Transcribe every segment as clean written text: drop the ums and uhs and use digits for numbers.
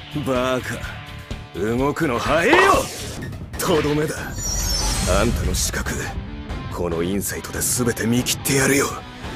バカ、動くの早えよ。とどめだ。あんたの資格、このインサイトで全て見切ってやるよ。ほ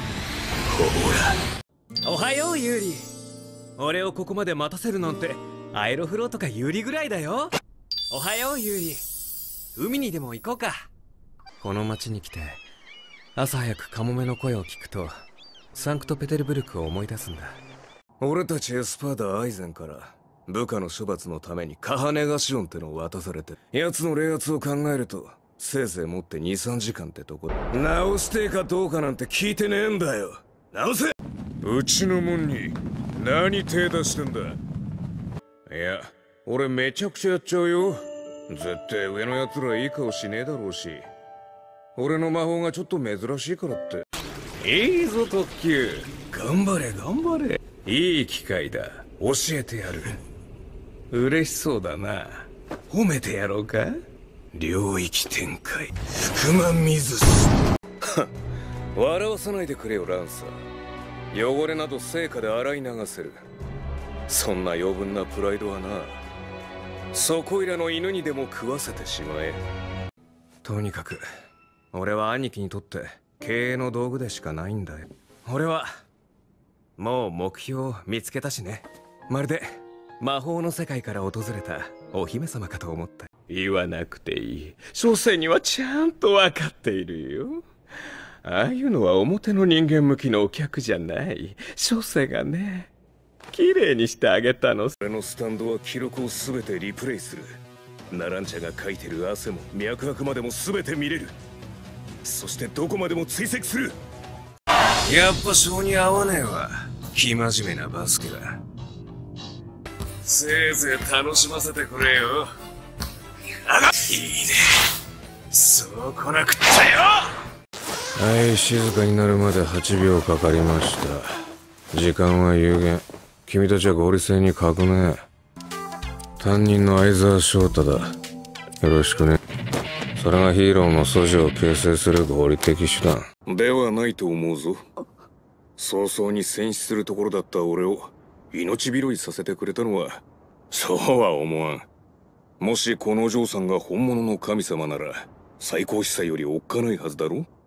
ら。おはようユーリ。俺をここまで待たせるなんてアイロフローとかユーリぐらいだよ。おはようユーリ。海にでも行こうか。この町に来て朝早くカモメの声を聞くとサンクトペテルブルクを思い出すんだ。 俺たちエスパーダ・アイゼンから部下の処罰のためにカハネガシオンってのを渡されて、奴の冷圧を考えるとせいぜい持って2、3時間ってとこだ。直してえかどうかなんて聞いてねえんだよ。直せ。 うちのもんに何手出してんだ。いや、俺めちゃくちゃやっちゃうよ。絶対上の奴らいい顔しねえだろうし、俺の魔法がちょっと珍しいからって。いいぞ特急、頑張れ頑張れ。いい機会だ、教えてやる。嬉しそうだな。褒めてやろうか。 領域展開、福満水す。笑わさないでくれよランサー。汚れなど成果で洗い流せる。そんな余分なプライドはな、そこいらの犬にでも食わせてしまえ。とにかく俺は兄貴にとって経営の道具でしかないんだよ。俺はもう目標を見つけたしね。まるで魔法の世界から訪れたお姫様かと思った。 言わなくていい。小生にはちゃんと分かっているよ。ああいうのは表の人間向きのお客じゃない。小生がね、綺麗にしてあげたの。 俺のスタンドは記録を全てリプレイする。ナランチャがかいてる汗も脈拍までも全て見れる。そしてどこまでも追跡する。やっぱ性に合わねえわ、生真面目なバスケだ。せいぜい楽しませてくれよ。いいね、そう来なくっちゃよ。 はい、静かになるまで8秒かかりました。時間は有限。君たちは合理性に欠くね。担任の相沢翔太だ。よろしくね。それがヒーローの素地を形成する合理的手段ではないと思うぞ。早々に戦死するところだった俺を命拾いさせてくれたのは、そうは思わん。もしこのお嬢さんが本物の神様なら最高司祭よりおっかないはずだろ。